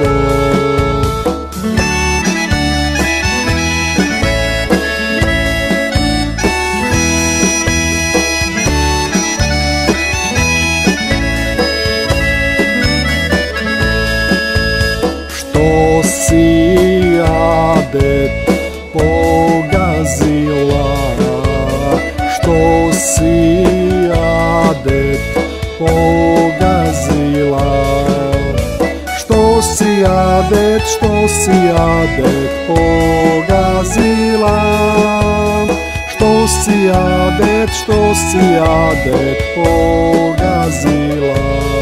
Što si adet pogazila, što si adet pogazila, što si adet pogazila, što si adet pogazila.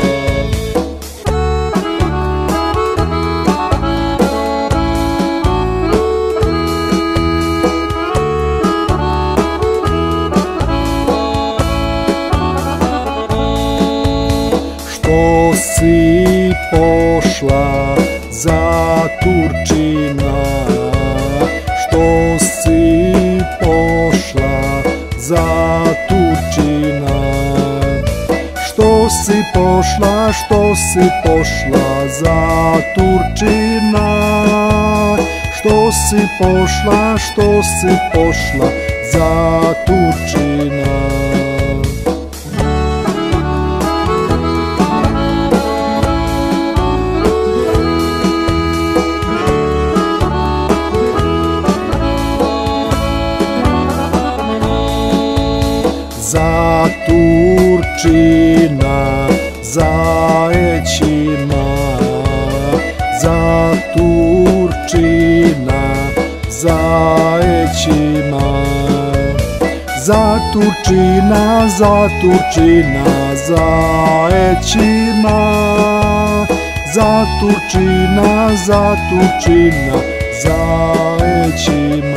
Što si pošla za Turčina, što si pošla za Turčina, što si pošla za Turčina, što si pošla za Turčina. Za Turčina zajećima, za Turčina zajećima, za Turčina zajećima, za Turčina zajećima.